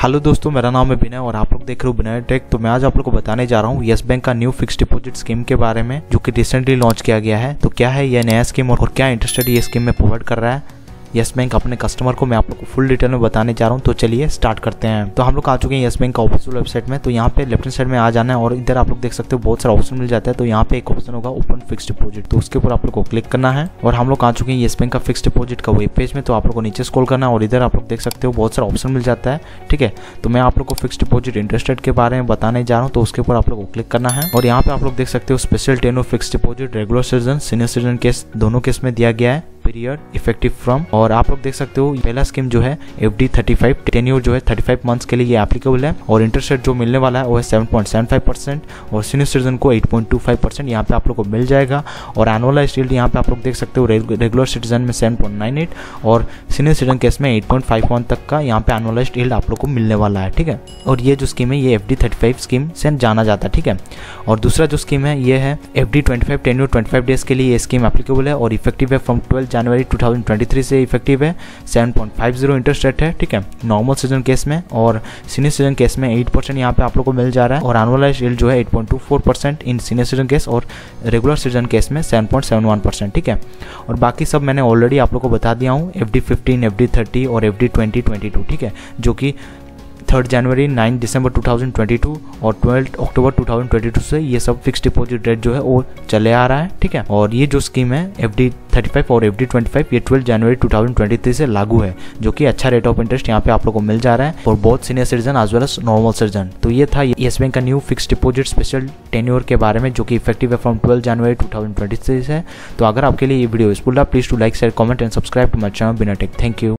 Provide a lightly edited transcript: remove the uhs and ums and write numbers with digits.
Hello दोस्तों, मेरा नाम है विनय और आप लोग देख रहे हो विनय टेक। तो मैं आज आप लोग को बताने जा रहा हूँ यस बैंक का न्यू फिक्स्ड डिपॉजिट स्कीम के बारे में, जो कि रिसेंटली लॉन्च किया गया है। तो क्या है यह नया स्कीम और क्या इंटरेस्ट रेट ये स्कीम में प्रोवाइड कर रहा है यस बैंक अपने कस्टमर को, मैं आप लोग को फुल डिटेल में बताने जा रहा हूँ। तो चलिए स्टार्ट करते हैं। तो हम लोग आ चुके हैं यस बैंक का ऑफिशियल वेबसाइट में। तो यहाँ पे लेफ्ट हैंड साइड में आ जाना है और इधर आप लोग देख सकते हो बहुत सारा ऑप्शन मिल जाता है। तो यहाँ पे एक ऑप्शन होगा ओपन फिक्स्ड डिपॉजिट, तो उसके ऊपर आप लोग को क्लिक करना है और हम लोग आ चुके हैं यस बैंक का फिक्स्ड डिपॉजिट का वेब पेज में। तो आप लोग को नीचे स्क्रॉल करना है और इधर आप लोग देख सकते हो बहुत सारा ऑप्शन मिल जाता है। ठीक है, तो मैं आप लोग को फिक्स्ड डिपॉजिट इंटरेस्ट रेट के बारे में बताने जा रहा हूँ। तो उसके ऊपर आप लोग को क्लिक करना है और यहाँ पे आप लोग देख सकते हो special tenure fixed deposit, regular citizen, senior citizen case, दोनों केस में दिया गया है पीरियड इफेक्टिव फ्रॉम। और आप लोग देख सकते हो पहला स्कीम जो है FD 35 टेन्योर जो है 35 मंथ्स के लिए ये एप्लीकेबल है और इंटरेस्ट रेट जो मिलने वाला है वो है 7.75% और सीनियर सिटीजन को 8.25% यहाँ पे आप लोग को मिल जाएगा। और एनुअलाइज्ड यील्ड यहाँ पे आप लोग देख सकते हो रेगुलर सिटीजन में 7.98 और सीनियर सिटीजन केस में 8.51 तक का यहाँ पे एनुअलाइज्ड यील्ड आप लोग को मिलने वाला है। ठीक है, और ये जो स्कीम है ये FD 35 स्कीम से जाना जाता है। ठीक है, और दूसरा जो स्कीम है ये है FD 25 टेन्योर 25 डेज के लिए ये स्कीम एप्लीकेबल है और इफेक्टिव है फ्रॉम 12 जनवरी 2023 से इफेक्टिव है। 7.50 इंटरेस्ट रेट है। ठीक है, नॉर्मल सीजन केस में और सीनियर सीजन केस में 8% यहाँ पे आप लोग को मिल जा रहा है और एनुअलाइज्ड यील्ड जो है 8.24% इन सीनियर सीजन केस और रेगुलर सीजन केस में 7.71%। ठीक है, और बाकी सब मैंने ऑलरेडी आप लोग को बता दिया हूँ FD 15, FD 30 और FD 2022। ठीक है, जो कि 3 जनवरी, 9 दिसंबर 2022 और 12 अक्टूबर 2022 से ये सब फिक्स्ड डिपॉजिट रेट जो है वो चले आ रहा है। ठीक है, और ये जो स्कीम है FD 35 और FD 25 ये 12 जनवरी 2023 से लागू है, जो कि अच्छा रेट ऑफ इंटरेस्ट यहाँ पे आप लोग को मिल जा रहा है और बहुत senior citizen as well as normal citizen. तो ये था यस बैंक का new fixed deposit special tenure के बारे में, जो कि इफेक्टिव है फ्रॉम 12 जनवरी 2023 है। तो अगर आपके लिए ये वीडियो यूजफुल है, please to like, share, comment and subscribe to my channel Vinay tech. Thank you.